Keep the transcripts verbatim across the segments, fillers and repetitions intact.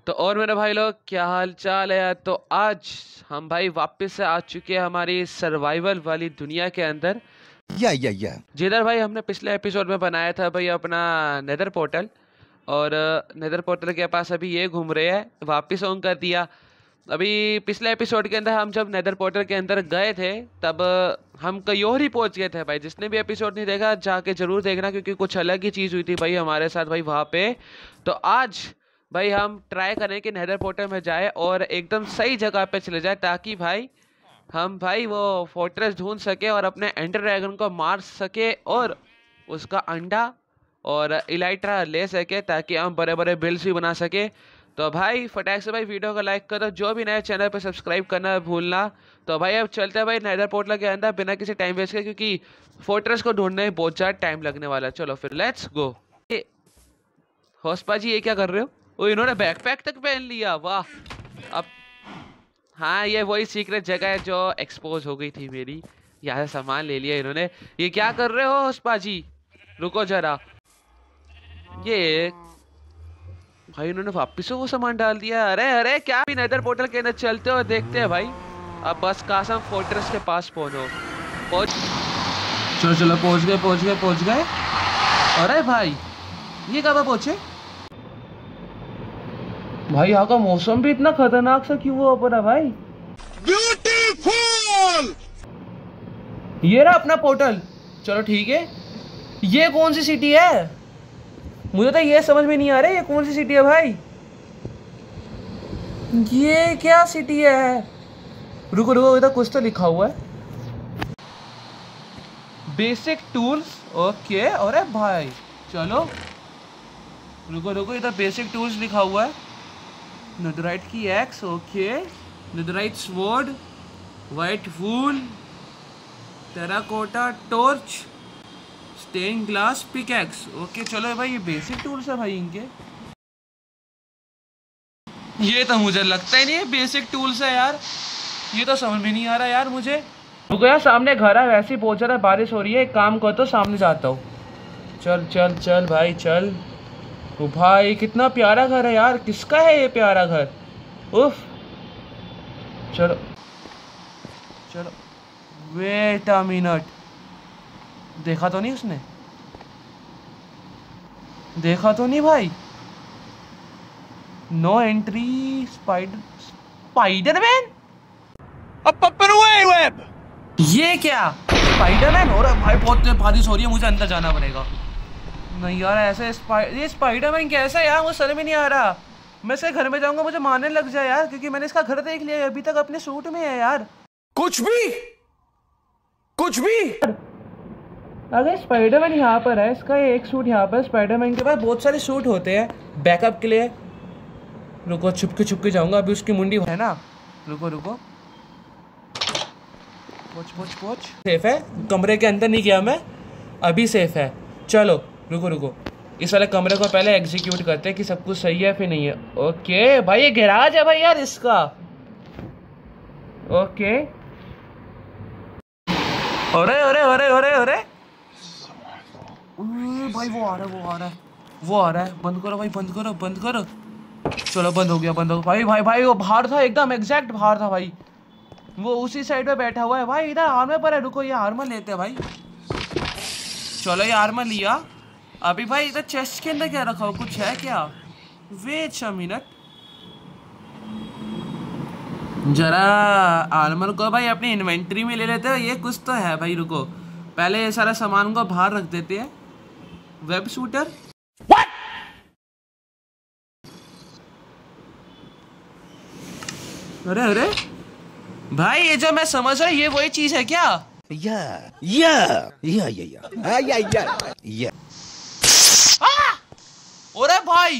तो और मेरे भाई लोग क्या हाल चाल है। तो आज हम भाई वापस से आ चुके हैं हमारी सर्वाइवल वाली दुनिया के अंदर। या या या जिधर भाई हमने पिछले एपिसोड में बनाया था भाई अपना नेदर पोर्टल, और नेदर पोर्टल के पास अभी ये घूम रहे हैं, वापस ऑन कर दिया। अभी पिछले एपिसोड के अंदर हम जब नेदर पोर्टल के अंदर गए थे तब हम कहीं और ही पहुंच गए थे भाई। जिसने भी एपिसोड नहीं देखा जाके जरूर देखना, क्योंकि कुछ अलग ही चीज़ हुई थी भाई हमारे साथ भाई वहाँ पे। तो आज भाई हम ट्राई करें कि नेदर पोर्टल में जाए और एकदम सही जगह पे चले जाए, ताकि भाई हम भाई वो फोर्ट्रेस ढूंढ सके और अपने एंडर ड्रैगन को मार सके और उसका अंडा और इलाइट्रा ले सके, ताकि हम बड़े बड़े बिल्स भी बना सके। तो भाई फटाक से भाई वीडियो को लाइक करो, जो भी नए चैनल पे सब्सक्राइब करना भूलना। तो भाई अब चलते हैं भाई नेदर पोर्टल के अंदर बिना किसी टाइम वेस्ट के, क्योंकि फोर्ट्रेस को ढूंढने में बहुत ज़्यादा टाइम लगने वाला है। चलो फिर लेट्स गो। होस्पा जी ये क्या कर रहे हो? ओ इन्होंने बैकपैक तक पहन लिया, वाह। अब हाँ ये वही सीक्रेट जगह है जो एक्सपोज हो गई थी मेरी, यहाँ से सामान ले लिया इन्होंने। ये क्या कर रहे हो होस्पा जी? रुको जरा, ये भाई उन्होंने वापस से वो सामान डाल दिया। अरे अरे क्या भी नेदर पोर्टल के अंदर चलते हो, देखते हैं भाई। अब बस कासम फोर्ट्रेस के पास पहुंचो, पहुंच चलो चलो पहुंच गए पहुंच गए पहुंच गए। अरे भाई ये कब पहुंचे? भाई यहाँ का मौसम भी इतना खतरनाक सा क्यों हुआ पड़ा भाई? ब्यूटीफुल। ये रहा अपना पोर्टल। चलो ठीक है। ये कौन सी सिटी है? मुझे तो ये समझ में नहीं आ रहा है ये कौन सी सिटी है भाई। ये क्या सिटी है? रुको रुको, इधर कुछ तो लिखा हुआ है, बेसिक टूल्स। ओके अरे भाई चलो रुको रुको, इधर बेसिक टूल्स लिखा हुआ है। नेदराइट की axe, okay. Netherite sword, white wool, terracotta torch, stained glass pickaxe. Okay चलो भाई ये बेसिक टूल्स है भाई इनके। ये तो मुझे लगता ही नहीं है बेसिक टूल्स है यार, ये तो समझ में नहीं आ रहा यार मुझे। रुको यार, सामने घर है, वैसे ही पहुंच रहा है, बारिश हो रही है। एक काम करता हूँ सामने जाता हूँ। चल चल चल भाई चल। ओ भाई कितना प्यारा घर है यार, किसका है ये प्यारा घर? उफ चलो चलो। वेट अ मिनट, देखा तो नहीं उसने? देखा तो नहीं भाई? No entry spider Spiderman. ये क्या स्पाइडरमैन हो रहा है भाई? बहुत बारिश हो रही है, मुझे अंदर जाना पड़ेगा। नहीं यार ऐसे स्पाइ ये स्पाइडरमैन कैसा है यार, मुझे समझ में नहीं आ रहा। मैं इसके घर में जाऊंगा मुझे मारने लग जाए यार, क्योंकि मैंने इसका घर देख लिया है, अभी तक अपने सूट में है यार। कुछ भी कुछ भी अगर स्पाइडरमैन यहाँ पर है, इसका एक सूट यहाँ पर, स्पाइडरमैन के पास बहुत सारे सूट होते हैं बैकअप के लिए। रुको छुपके छुपके जाऊंगा, अभी उसकी मुंडी है ना। रुको रुको, पोच पोच पोच। सेफ है, कमरे के अंदर नहीं गया मैं, अभी सेफ है। चलो रुको रुको, इस वाले कमरे को पहले एग्जीक्यूट करते हैं कि सब कुछ सही है फिर नहीं है। ओके भाई ये गैराज है भाई यार इसका। ओके अरे अरे अरे अरे अरे भाई वो आ रहा है वो आ रहा है वो आ रहा है। बंद करो भाई, बंद करो बंद करो। चलो बंद हो गया बंद हो गया भाई। भाई भाई वो बाहर था, एकदम एग्जैक्ट बाहर था भाई, वो उसी साइड पे बैठा हुआ है भाई। इधर आर्मर पर है, रुको ये आर्मर लेते हैं भाई। चलो ये आर्मर लिया। अभी भाई इधर चेस्ट के अंदर क्या रखा हो, कुछ है क्या? वेट अ मिनट, जरा आर्मर को भाई अपनी इन्वेंटरी में ले लेते हैं। ये कुछ तो है भाई, रुको पहले ये सारा सामान को बाहर रख देते हैं। वेब शूटर, अरे अरे भाई ये जो मैं समझ रहा हूँ ये वही चीज है क्या? या या या या या या या। अरे भाई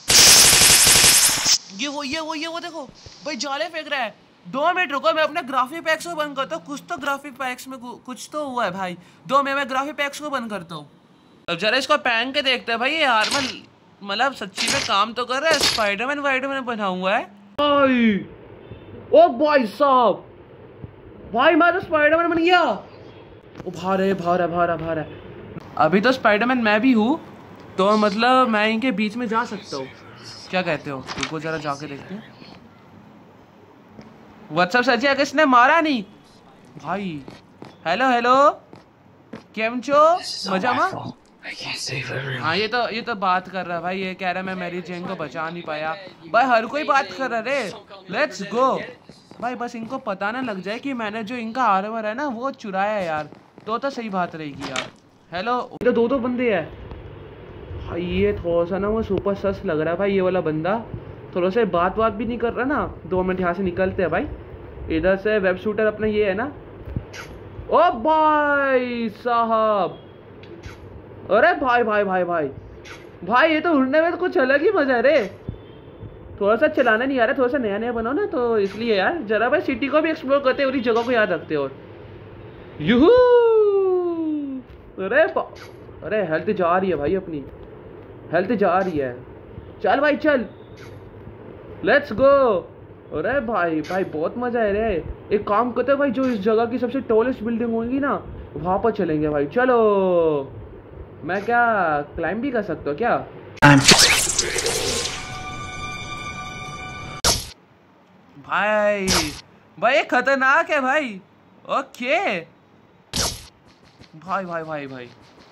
ये वो ये वो ये वो देखो भाई जाले फेंक रहा है। दो मिनट रुको, मैं अपने ग्राफिक पैक्स को बंद करता हूँ, कुछ तो ग्राफिक पैक्स में कुछ तो हुआ है भाई। दो मिनट मैं ग्राफिक पैक्स को बंद करता हूँ। अब जरा इसको पहन के देखते हैं भाई, ये आर्मर मतलब सच्ची में काम तो कर रहा है। स्पाइडरमैन वाइडरमैन बना हुआ है भाई। ओ भाई साहब, भाई मैं तो स्पाइडरमैन बन गया। ओ भार है भार है भार है भार है। अभी तो स्पाइडरमैन मैं भी हूँ, तो मतलब मैं इनके बीच में जा सकता हूँ। क्या कहते हो? रुको जरा जाके देखते हैं। व्हाट्सअप सर जी, अगर इसने मारा नहीं भाई। हेलो हेलो केम छो मजा मा? हाँ ये तो ये तो बात कर रहा है भाई। ये कह रहा है मैं मेरी जेन को बचा नहीं पाया। भाई हर कोई बात कर रहा है रे। लेट्स गो भाई। बस इनको पता ना लग जाए कि मैंने जो इनका आर्मर है ना वो चुराया है यार, तो तो सही बात रहेगी यार। हेलो, तो दो दो बंदे हैं भाई। ये थोड़ा सा ना वो सुपर सस लग रहा है भाई। ये वाला बंदा थोड़ा सा बात बात भी नहीं कर रहा ना। दो मिनट यहाँ से निकलते हैं भाई। इधर से वेब शूटर अपना ये है ना। ओ भाई साहब, अरे भाई भाई भाई भाई भाई, ये तो उड़ने में तो कुछ अलग ही मजा है रे। थोड़ा सा चलाना नहीं आ रहा, थोड़ा सा नया नया बनाओ ना, तो इसलिए यार जरा भाई सिटी को भी एक्सप्लोर करते और इस जगह को याद रखते। और यूहू, अरे अरे हेल्थ जा रही है भाई, अपनी हेल्थ जा रही है। चल भाई चल, लेट्स गो। अरे भाई भाई बहुत मजा है रे। एक काम करते हैं भाई, जो इस जगह की सबसे टॉलेस्ट बिल्डिंग होगी ना वहां पर चलेंगे भाई। चलो, मैं क्या क्लाइंब भी कर सकता हूँ क्या? भाई भाई खतरनाक है भाई। ओके भाई भाई भाई भाई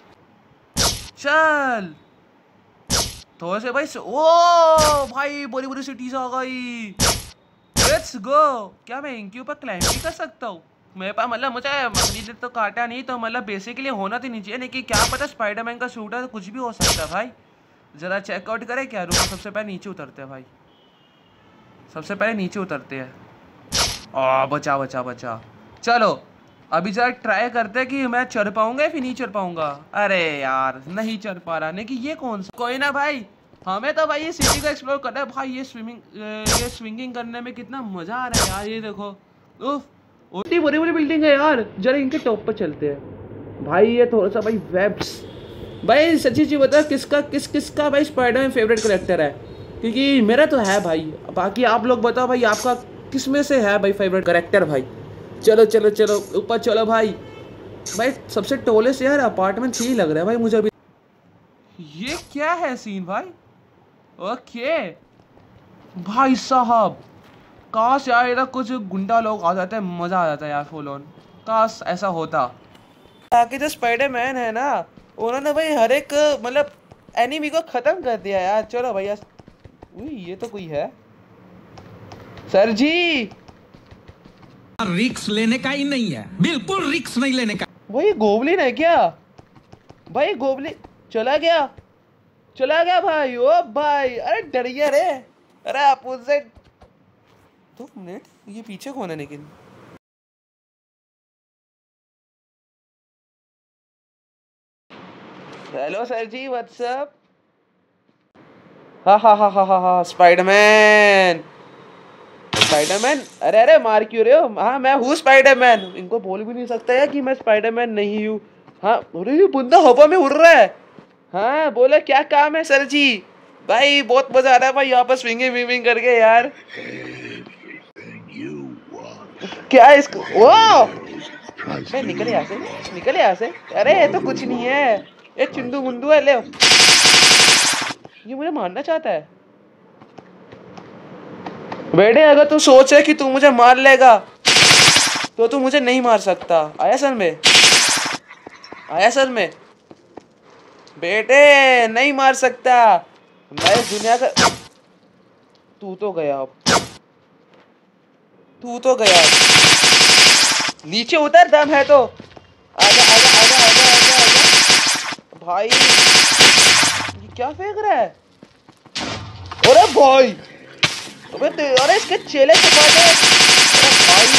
चल थोड़े से भाई। ओ भाई बड़ी बड़ी सिटीज आ गई। Let's go. क्या मैं इनके ऊपर क्लाइंब भी कर सकता हूँ? मेरे पास मतलब मुझे मछली तो काटा नहीं, तो मतलब बेसिकली होना तो नहीं चाहिए, लेकिन क्या पता स्पाइडरमैन का सूट है तो कुछ भी हो सकता है भाई। जरा चेकआउट करें क्या? रुको, सबसे पहले नीचे उतरते हैं भाई। सबसे पहले नीचे उतरते हैं। आ बचा बचा बचा। चलो अभी जरा ट्राई करते हैं कि मैं चढ़ पाऊंगा या फिर नहीं चढ़ पाऊंगा। अरे यार नहीं चढ़ पा रहा। नहीं कि ये कौन सा, कोई ना भाई, हमें तो भाई ये सिटी को एक्सप्लोर करना है भाई। ये स्विमिंग ये स्विंगिंग करने में कितना मजा आ रहा है यार। ये देखो, उफ, इतनी बड़ी बड़ी बिल्डिंग है यार। जरा इनके टॉप पर चलते हैं भाई। ये थोड़ा सा भाई वेब्स। भाई सच्ची चीज बता, किसका किस किसका भाई स्पाइडरमैन फेवरेट करेक्टर है? क्योंकि मेरा तो है भाई। बाकी आप लोग बताओ भाई, आपका किस में से है भाई फेवरेट करेक्टर भाई? चलो चलो चलो ऊपर चलो भाई। भाई सबसे टोले से यार अपार्टमेंट सही लग रहा है भाई मुझे अभी। ये क्या है सीन भाई? ओके भाई साहब, काश यार इधर कुछ गुंडा लोग आ जाते हैं, मजा आ जाता है यार फुल ऑन। काश ऐसा होता। बाकी जो स्पाइडरमैन है ना, उन्होंने भाई हर एक मतलब एनिमी को खत्म कर दिया यार। चलो भैया, ये तो कोई है सर जी। रिक्स लेने का ही नहीं है, बिल्कुल रिक्स नहीं लेने का। भाई गोबलिन है क्या? भाई गोबलिन चला गया, चला गया भाई। ओ भाई, अरे डर गया रे। अरे आप उनसे दो मिनट, ये पीछे कौन है? लेकिन हेलो सर जी, व्हाट्सअप। हा हा हा हा हा स्पाइडरमैन स्पाइडरमैन। अरे अरे मार क्यों रहे हो? हाँ मैं हूँ स्पाइडरमैन। इनको बोल भी नहीं सकता है कि मैं स्पाइडरमैन नहीं हूँ। हाँ, अरे ये बंदा हवा में उड़ रहा है। हाँ बोले क्या काम है सर जी? भाई बहुत मजा आ रहा है भाई यहाँ पर स्विंगिंग विंगिंग करके यार। क्या है इसको? ओ मैं निकले यहाँ से, निकले यहाँ से। अरे ये तो कुछ नहीं है, ये चिंदू मुंदू है। ले, ये मुझे मारना चाहता है। बेटे अगर तू सोच है कि तू मुझे मार लेगा तो तू मुझे नहीं मार सकता। आया सर में, आया सर में। बेटे नहीं मार सकता मैं इस दुनिया का। तू तो गया, अब तू तो गया। नीचे उतर, दम है तो आजा आजा आजा आजा आजा आजा। भाई ये क्या फेंक रहा है? अरे भाई, अबे अरे इसके चेले चपाटे। अरे भाई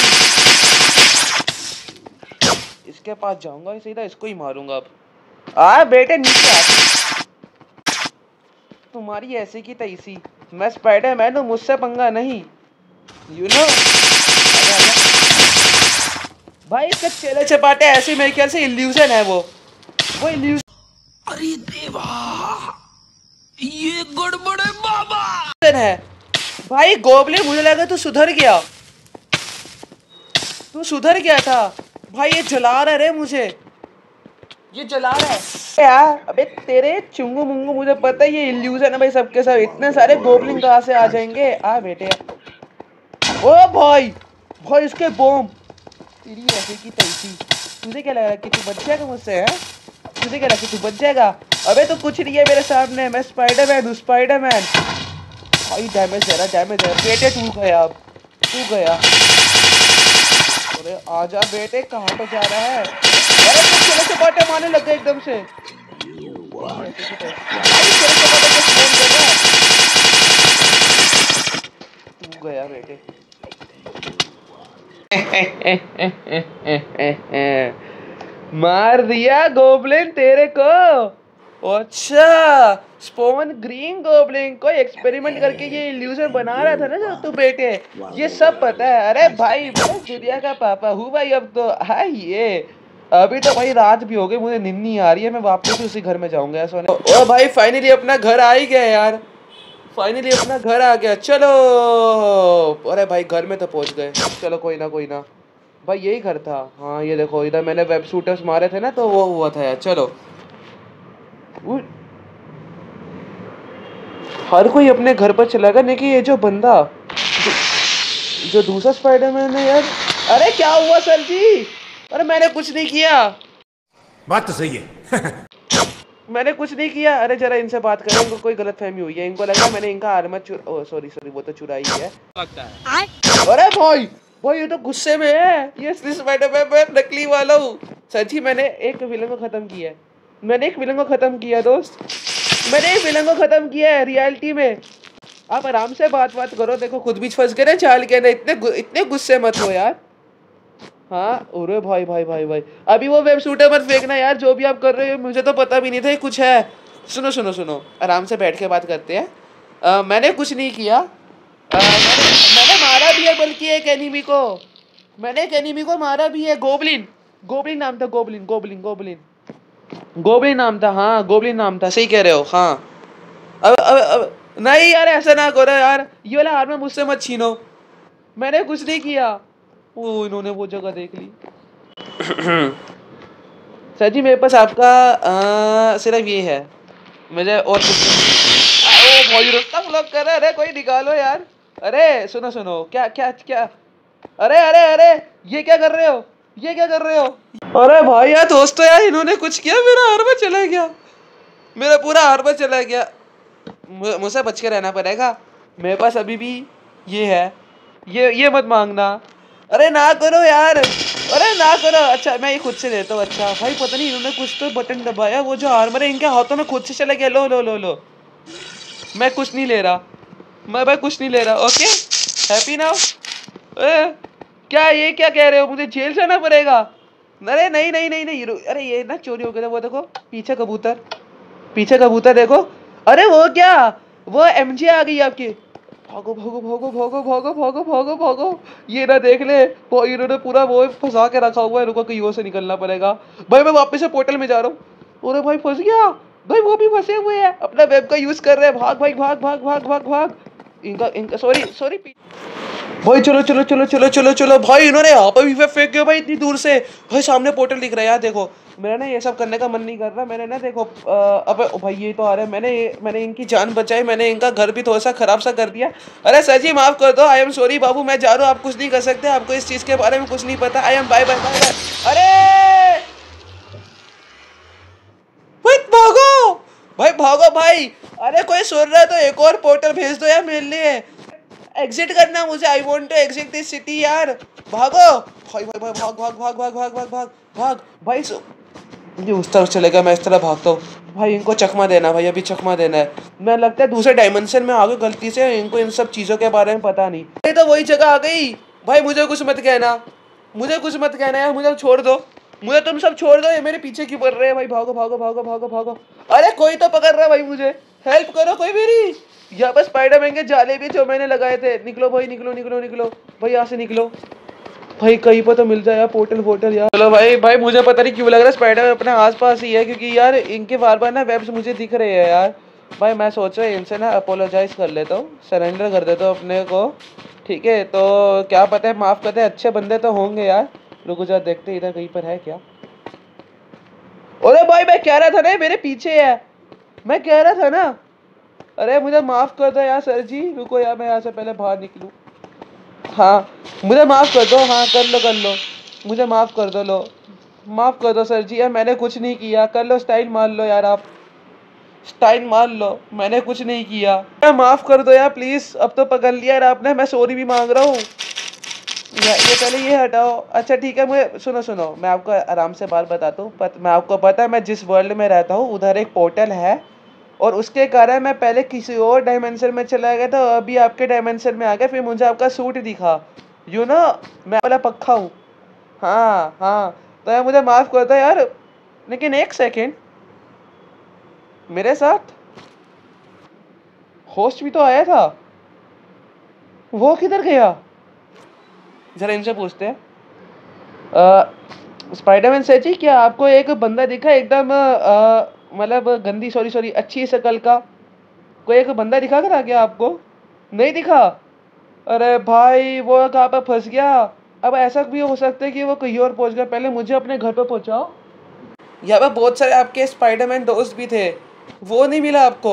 इसके पास जाऊंगा, सीधा इसको ही मारूंगा अब। आ बेटे नीचे आ। तुम्हारी ऐसी की तैसी। मैं स्पाइडरमैन हूँ, मुझसे पंगा नहीं, यू नो। भाई इसके चेले चपाटे ऐसे, मेरे ख्याल से इल्यूजन है वो वो इल्यूजन। अरे देवा, ये गड़बड़ है बाबा है भाई। गोबलिन मुझे लगा तू सुधर गया, तू सुधर गया था भाई। ये जला रहा रे मुझे। ये जला रहा है यार। अबे तेरे चुंगू मुंगू, मुझे पता है ये इल्यूजन है भाई सबके सब। इतने सारे गोबलिन कहाँ से आ जाएंगे? आ बेटे। ओ भाई भाई इसके बॉम्ब, तेरी ऐसे की तैसी। तुझे क्या लग रहा है कि तू बच जाएगा मुझसे? है तुझे क्या लगा कि तू बच जाएगा? अबे तो कुछ नहीं है मेरे सामने, मैं स्पाइडरमैन हूँ, स्पाइडरमैन। भाई डैमेज है ना, डैमेज है बेटे। तू गया, अब तू गया। अरे आजा बेटे, कहाँ पे जा रहा है? अरे कुछ चले से बातें मारने लग गए एकदम से। तू गया बेटे। मार दिया गोबलिन तेरे को। अच्छा, स्पॉन ग्रीन गोबलिन को एक्सपेरिमेंट करके ये इल्यूजन बना रहा था ना जो तू बेटे, ये सब पता है। अरे भाई मैं दुनिया का पापा हूँ भाई। अब तो हाँ ये अभी तो भाई रात भी हो गई, मुझे नींद नहीं आ रही है। मैं वापस उसी घर में जाऊंगा सोने। ओ भाई फाइनली अपना घर आ ही गया यार, फाइनली अपना घर आ गया। चलो, अरे भाई घर में तो पहुंच गए। चलो कोई ना कोई ना, भाई यही घर था। हाँ ये देखो, इधर मैंने वेब शूटर्स मारे थे ना, तो वो हुआ था यार। चलो, हर कोई अपने घर पर चला गया। लेकिन ये जो बंदा, जो दूसरा स्पाइडरमैन है यार। अरे क्या हुआ सर जी? अरे मैंने कुछ नहीं किया। बात तो सही है। मैंने कुछ नहीं किया। अरे जरा इनसे बात करें, इनको कोई गलतफहमी हुई है। इनको लगा मैंने इनका आर्मर चुरा, ओह सॉरी सॉरी, वो तो चुराई है लगता है। अरे भाई भाई ये तो गुस्से में है। ये स्पाइडरमैन मैं नकली वाला हूँ। सर जी मैंने एक विलन को खत्म किया है। मैंने एक विलन को खत्म किया दोस्त, मैंने एक विलन को खत्म किया है रियलिटी में। आप आराम से बात बात करो। देखो खुद भी फंस गए ना चाल के अंदर। इतने इतने गुस्से मत हो यार। हाँ अरे भाई भाई भाई भाई, अभी वो वेब शूटर मत फेंकना यार। जो भी आप कर रहे हो मुझे तो पता भी नहीं था कुछ है। सुनो सुनो सुनो, आराम से बैठ के बात करते हैं। आ, मैंने कुछ नहीं किया। आ, मैंने, मैंने मारा भी है बल्कि एक एनिमी को। मैंने एक एनिमी को मारा भी है। गोबलिन, गोबलिन नाम था। गोबलिन गोबलिन गोबलिन गोबलिन नाम था। हाँ गोबलिन नाम था, सही कह रहे हो। हाँ अब अब अब नहीं यार, ऐसा ना करो यार। ये वाला आर्मर मुझसे मत छीनो, मैंने कुछ नहीं किया। वो इन्होंने वो जगह देख ली। सर जी मेरे पास आपका आ, सिर्फ ये है, मुझे और कुछ। ओ भाई रास्ता ब्लॉक कर रहा है। अरे कोई निकालो यार। अरे सुनो सुनो, क्या क्या क्या, अरे अरे अरे ये क्या कर रहे हो? ये क्या कर रहे हो? अरे भाई यार दोस्तों यार, इन्होंने कुछ किया, मेरा आर्मर चला गया। मेरा पूरा आर्मर चला गया। मुझसे बच के रहना पड़ेगा। मेरे पास अभी भी ये है, ये ये मत मांगना। अरे ना करो यार, अरे ना करो। अच्छा मैं ये खुद से देता हूँ। अच्छा भाई पता नहीं इन्होंने कुछ तो बटन दबाया, वो जो आर्मर है इनके हाथों में खुद से चला गया। लो लो लो लो, मैं कुछ नहीं ले रहा, मैं भाई कुछ नहीं ले रहा। Okay happy now? क्या ये क्या कह रहे हो? मुझे जेल जाना पड़ेगा? अरे नहीं नहीं नहीं नहीं, अरे ये ना चोरी हो गया था। वो देखो पीछे कबूतर, पीछे कबूतर देखो। अरे वो क्या, वो एमजे आ गई आपकी। भागो भागो भागो भागो भागो भागो भागो भागो। ये ना देख ले, वो इन्होंने पूरा वो फंसा के रखा हुआ है। रुको कहीं वो से निकलना पड़ेगा। भाई मैं वापस से पोर्टल में जा रहा हूँ। अरे भाई फंस गया भाई, वो भी फंसे हुए हैं, अपना वेब का यूज कर रहे हैं। भाग भाई भाग भाग भाग भाग भाग। इनका इनका सॉरी सॉरी भाई। चलो चलो चलो चलो चलो चलो भाई, इन्होंने यहाँ पर भी फेंक गया भाई इतनी दूर से। भाई सामने पोर्टल दिख रहा है यार। देखो मेरा ना ये सब करने का मन नहीं कर रहा। मैंने ना देखो अब भाई ये तो आ रहा है। मैंने मैंने इनकी जान बचाई, मैंने इनका घर भी थोड़ा सा खराब सा कर दिया। अरे सर जी माफ कर दो, आई एम सॉरी बाबू, मैं जा रहा हूँ। आप कुछ नहीं कर सकते, आपको इस चीज के बारे में कुछ नहीं पता। I am bye bye bye bye. अरे भाई भागो भाई भागो भाई। अरे कोई सुन रहा है तो एक और पोर्टल भेज दो यार मेरे लिए। एग्जिट करना मुझे, I want to exit this city यार। भागो भाई भाई भाई, भाग भाग भाग भाग भाग भाग भाग भाग भाई। ये उस तरफ चलेगा, मैं इस तरह भागता हूँ। भाई इनको चकमा देना, भाई अभी चकमा देना है। मैं लगता है दूसरे डायमेंशन में आ गए गलती से। इनको इन सब चीज़ों के बारे में पता नहीं। ये तो वही जगह आ गई। भाई मुझे कुछ मत कहना, मुझे कुछ मत कहना यार, मुझे छोड़ दो, मुझे तुम सब छोड़ दो। ये मेरे पीछे क्यों पड़ रहे हैं? भाई भागो भागो भागो भागो भागो। अरे कोई तो पकड़ रहा है भाई, मुझे हेल्प करो कोई मेरी। यहाँ पर स्पाइडरमैन के जाले भी जो मैंने लगाए थे। निकलो भाई निकलो निकलो निकलो भाई, यहाँ से निकलो भाई। कहीं पर तो मिल जाए यार पोर्टल वोटल यार। चलो भाई भाई, मुझे पता नहीं क्यों लग रहा है स्पाइडरमैन अपने आसपास ही है, क्योंकि यार इनके बार बार ना वेब्स मुझे दिख रहे हैं यार। भाई मैं सोच रहा हूँ इनसे ना अपोलोजाइज कर लेता हूँ, सरेंडर कर देता हूँ अपने को। ठीक है तो क्या पता है माफ़ करते हैं, अच्छे बंदे तो होंगे यार। रुको जरा देखते इधर कहीं पर है क्या। अरे भाई मैं कह रहा था ना मेरे पीछे है, मैं कह रहा था ना। अरे मुझे माफ कर दो यार सर जी, रुको यार मैं यहाँ से पहले बाहर निकलूँ। हाँ मुझे माफ कर दो, हाँ कर लो कर लो, मुझे माफ कर दो, लो माफ कर दो सर जी यार, मैंने कुछ नहीं किया, कर लो स्टाइल मार लो यार, आप स्टाइल मार लो, मैंने कुछ नहीं किया, मैं माफ कर दो यार प्लीज, अब तो पकड़ लिया यार आपने, मैं सॉरी भी मांग रहा हूँ। ये पहले ये हटाओ। अच्छा ठीक है, मुझे सुनो सुनो, मैं आपको आराम से बात बताता हूँ। पत, मैं आपको पता है मैं जिस वर्ल्ड में रहता हूँ उधर एक पोर्टल है, और उसके कारण मैं पहले किसी और डायमेंशन में चला गया था, अभी आपके डायमेंशन में आ गया, फिर मुझे आपका सूट दिखा, यू नो मैं वाला पक्का हूँ। हाँ हाँ तो यार मुझे माफ़ करता यार, लेकिन एक सेकेंड, मेरे साथ होस्ट भी तो आया था, वो किधर गया? जरा इनसे पूछते हैं। स्पाइडरमैन सर जी, क्या आपको एक बंदा दिखा एकदम मतलब गंदी, सॉरी सॉरी अच्छी शक्ल का, कोई एक बंदा दिखा था क्या आपको? नहीं दिखा? अरे भाई वो कहाँ पर फंस गया? अब ऐसा भी हो सकता है कि वो कहीं और पहुंच गया, पहले मुझे अपने घर पर पहुंचाओ। यहाँ पर बहुत सारे आपके स्पाइडरमैन दोस्त भी थे, वो नहीं मिला आपको?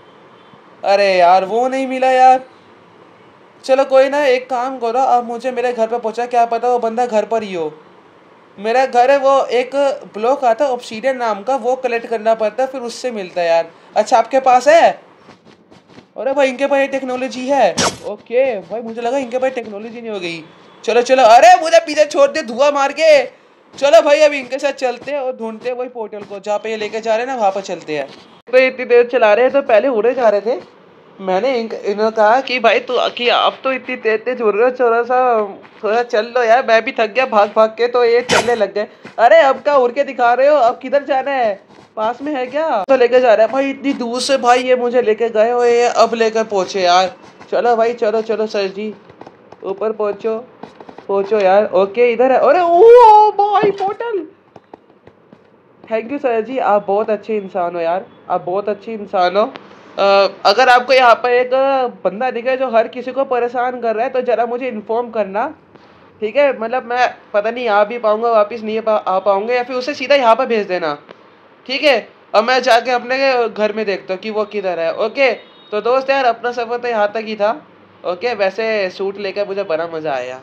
अरे यार वो नहीं मिला यार, चलो कोई ना, एक काम करो आप मुझे मेरे घर पर पहुंचा, क्या पता वो बंदा घर पर ही हो। मेरा घर है वो एक ब्लॉक आता है ऑब्सीडियन नाम का, वो कलेक्ट करना पड़ता है, फिर उससे मिलता है यार। अच्छा आपके पास है? अरे भाई इनके पास टेक्नोलॉजी है, ओके भाई मुझे लगा इनके पास टेक्नोलॉजी नहीं हो गई। चलो चलो, अरे मुझे पीछे छोड़ दे धुआं मार के, चलो भाई अभी इनके साथ चलते हैं और ढूंढते हैं वही पोर्टल को जहाँ पे ये लेके जा रहे हैं ना, वहाँ पर चलते हैं। तो इतनी देर चला रहे हैं तो पहले उड़े जा रहे थे, मैंने इन्होंने कहा कि भाई तू कि अब तो इतनी तेज तेज उड़ रहे हो, थोड़ा सा थोड़ा चल लो यार, मैं भी थक गया भाग भाग के, तो ये चलने लग गए। अरे अब क्या उड़ के दिखा रहे हो, अब किधर जाना है, पास में है क्या? तो लेके जा रहा है भाई, इतनी दूर से भाई ये मुझे लेके गए हो, ये अब लेकर पहुंचे यार। चलो भाई चलो चलो सर जी, ऊपर पहुंचो पहुंचो यार, ओके इधर है। अरे ओ भाई portal, thank you sir ji, आप बहुत अच्छे इंसान हो यार, आप बहुत अच्छे इंसान हो। Uh, अगर आपको यहाँ पर एक बंदा दिखे जो हर किसी को परेशान कर रहा है तो ज़रा मुझे इन्फॉर्म करना, ठीक है? मतलब मैं पता नहीं आ भी पाऊँगा, वापस नहीं पा, आ पाऊँगा, या फिर उसे सीधा यहाँ पर भेज देना, ठीक है? अब मैं जाके अपने घर में देखता हूँ कि वो किधर है। ओके तो दोस्त यार अपना सफ़र तो यहाँ तक ही था। ओके वैसे सूट लेकर मुझे बड़ा मज़ा आया।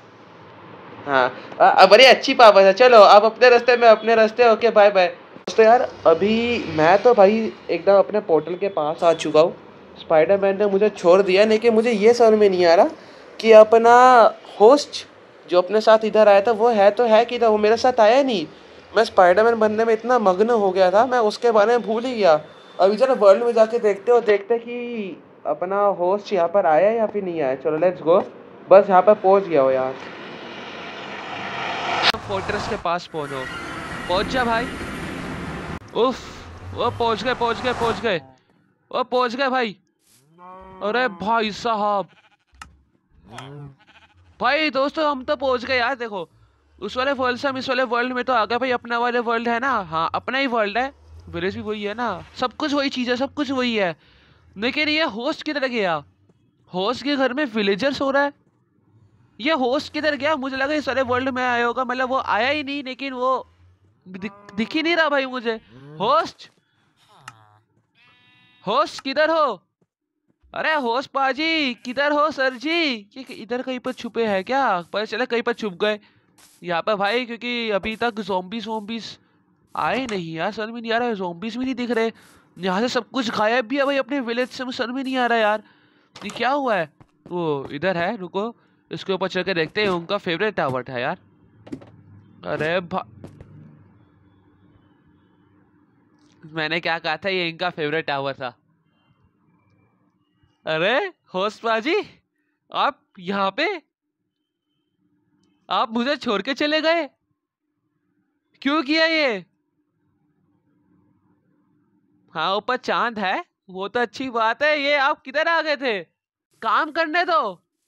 हाँ बड़ी अच्छी पापा है, चलो आप अपने रास्ते में अपने रास्ते, ओके बाय बाय। दोस्तों यार अभी मैं तो भाई एकदम अपने पोर्टल के पास आ चुका हूँ, स्पाइडरमैन ने मुझे छोड़ दिया, लेकिन मुझे ये समझ में नहीं आ रहा कि अपना होस्ट जो अपने साथ इधर आया था वो है तो है कि था, वो मेरे साथ आया नहीं। मैं स्पाइडरमैन बनने में इतना मग्न हो गया था, मैं उसके बारे में भूल ही गया। अभी जरा वर्ल्ड में जाके देखते हो, देखते कि अपना होस्ट यहाँ पर आया या फिर नहीं आया। चलो लेट्स गो, बस यहाँ पर पहुँच गया हो यार, फोर्ट्रेस के पास पहुँचो, पहुँच जा भाई। उफ वो पहुंच गए पहुंच गए पहुंच गए वो पहुंच गए भाई। अरे भाई साहब, भाई दोस्तों हम तो पहुंच गए यार, देखो उस वाले वर्ल्ड से हम इस वाले वर्ल्ड में तो आ गए भाई, अपना वाले वर्ल्ड है ना, हाँ अपना ही वर्ल्ड है, विलेज भी वही है ना, सब कुछ वही चीज़ है, सब कुछ वही है। लेकिन ये होस्ट किधर गया? होस्ट के घर में विलेजर्स हो रहा है, ये होस्ट किधर गया? मुझे लगा इस वाले वर्ल्ड में आया होगा, मतलब वो आया ही नहीं, लेकिन वो दिख, दिख ही नहीं रहा भाई मुझे। होस्ट होस्ट किधर हो? अरे होस्ट पाजी किधर हो? सर जी ये इधर कहीं पर छुपे हैं क्या? पता चला कहीं पर छुप गए यहाँ पर भाई, क्योंकि अभी तक ज़ॉम्बीज़ वॉम्बीज़ आए नहीं यार, सर में नहीं आ रहा है, ज़ॉम्बीज़ भी नहीं दिख रहे, यहाँ से सब कुछ गायब भी है भाई अपने विलेज से, सर में नहीं आ रहा यार, ये क्या हुआ है? वो इधर है, रुको इसके ऊपर चल के देखते हैं, उनका फेवरेट टावर था यार। अरे भा मैंने क्या कहा था, ये इनका फेवरेट टावर था। अरे होस्ट बाजी आप यहाँ पे, आप मुझे छोड़ के चले गए, क्यों किया ये? हाँ ऊपर चांद है वो तो अच्छी बात है, ये आप किधर आ गए थे? काम करने दो।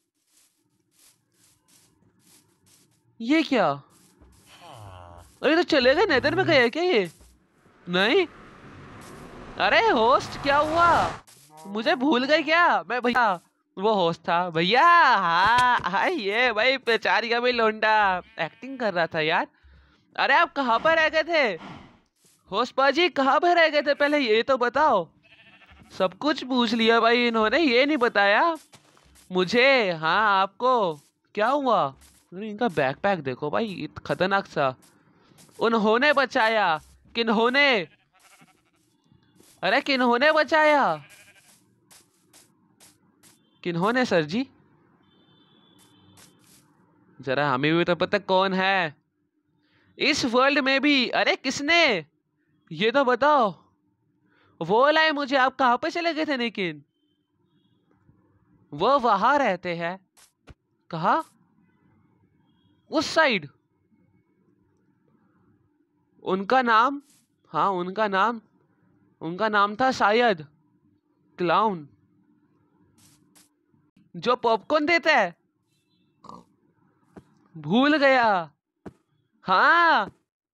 ये क्या? अरे तो चले गए, नेदर में गए क्या ये? नहीं। अरे होस्ट क्या हुआ, मुझे भूल गए क्या? मैं भैया वो होस्ट था भैया, हाँ हाँ ये भाई पहचान गया भाई, लोंडा एक्टिंग कर रहा था यार। अरे आप कहाँ पर रह गए थे? होस्ट पाजी कहाँ पे रह गए थे पहले ये तो बताओ। सब कुछ पूछ लिया भाई इन्होंने, ये नहीं बताया मुझे। हाँ आपको क्या हुआ? अरे इनका बैकपैक देखो भाई, इत- खतरनाक सा। उन्होंने बचाया? किन्होंने? अरे किन्होंने बचाया? किन्होंने सर जी? जरा हमें भी तो पता कौन है इस वर्ल्ड में भी। अरे किसने? ये तो बताओ। वो लाए मुझे, आप कहाँ पे चले गए थे? लेकिन वो वहां रहते हैं। कहा? उस साइड। उनका नाम? हाँ उनका नाम, उनका नाम था शायद क्लाउन, जो पॉपकॉर्न देता है। भूल गया। हाँ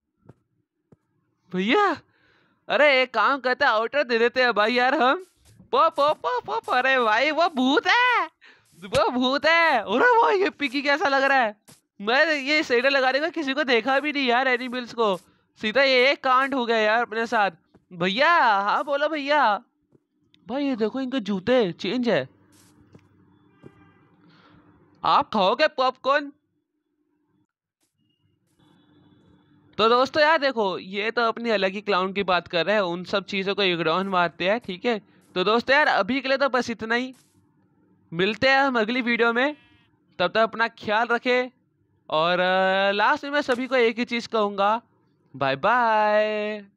भैया, अरे एक काम करते हैं, आउटर दे देते हैं भाई यार हम। Pop pop pop pop. अरे भाई वो भूत है, वो भूत है। अरे वो ये पिकी कैसा लग रहा है। मैं ये शेडर लगाने का किसी को देखा भी नहीं यार एनिमल्स को। सीधा ये एक कांड हो गया यार अपने साथ। भैया हाँ बोलो भैया। भाई ये देखो इनके जूते चेंज है। आप खाओगे पॉपकॉर्न? तो दोस्तों यार देखो, ये तो अपनी अलग ही क्लाउन की बात कर रहे हैं, उन सब चीज़ों को इग्नोर मारते हैं, ठीक है। तो दोस्तों यार अभी के लिए तो बस इतना ही। मिलते हैं हम अगली वीडियो में, तब तक अपना ख्याल रखें। और लास्ट में मैं सभी को एक ही चीज़ कहूँगा, बाय बाय।